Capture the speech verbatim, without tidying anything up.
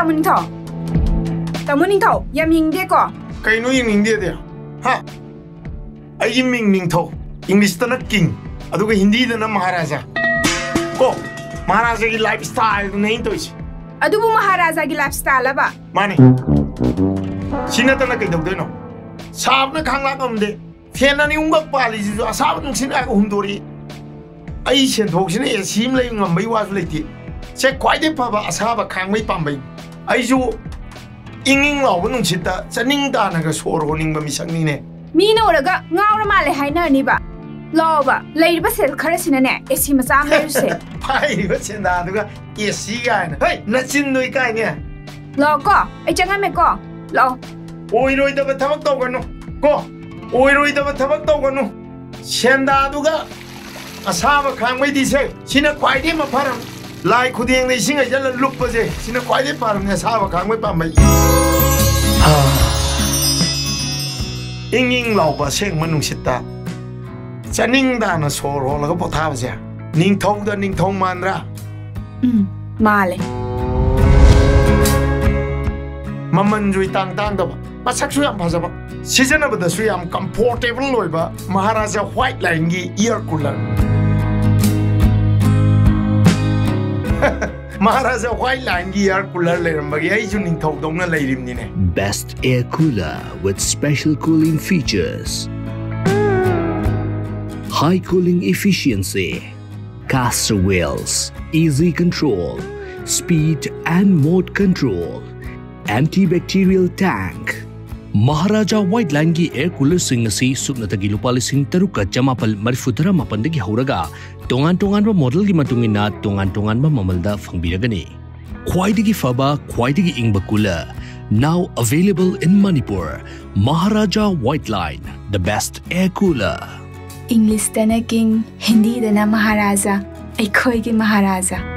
Tamu Ningthau. Tamu Ningthau, yam hingdeko. Kaino yung hindi dia? Ha? Ay yung ming Ningthau. English na king. Aduga hindi na Maharaja. Ko, Maharaja ki lifestyle na hinto is. Adubu Maharaja ki lifestyle ba? Mani. Sinata na kay dogdo no. Sab na khangla kamde. Fena ni ungak pali ju asab nung sina ko humdori. Ay sen thok sina e sim lay ngambai wa su leiti. Se kwai de pa ba asaba khangmai pambai. Ai ju inging law nung sita chaning da na ga sor honing ba misang ni ne. Mi na oraga ngawra male haina ni ba. Loba, lady Basil Carasina, is him as I'm say. Pai, what's in that? Yes, see, guy. Hey, nothing no guy. Logo, a gentleman go. Lo. Oh, you know it of a tabacco. Go. Oh, you know it of a tabacco. Shenda Duga. A saba can't wait this way. She not quite him a param. Like who the English sing a yellow look was it. She not quite a param as Hava can't wait by me. Inging Loba saying Manusita. Chaning dana soro laga pothaw sia ning thong da ning thong manra um male maman jui tang tang da ba sak su yam phaja ba season ba da su yam comfortable loi ba Maharaja white line gi air cooler Maharaja white line gi air cooler le ram ba gi ai ju ning thong dong na lai rim ni ne best air cooler with special cooling features. High cooling efficiency, caster wheels, easy control, speed and mode control, antibacterial tank. Maharaja White Line ki air cooler sing asi suknatagi lupa lising taruka jamapal marifutara mapandagi hauraga tongan-tongan ba model gi matungina tongan-tongan ba mamalda fangbiragani. Khwaidagi faba, khwaidagi ingba cooler. Now available in Manipur. Maharaja White Line, the best air cooler. English dana king, Hindi dana Maharaja, ay khoi ki Maharaja.